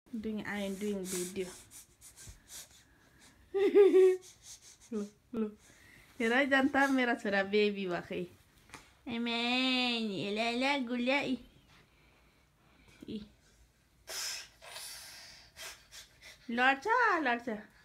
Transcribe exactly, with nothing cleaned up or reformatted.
Doing I am doing video. Lo lo. हेर है जनता मेरा छोरा बेबी भए एमेन एला गुल्या इ लड्छ लड्छ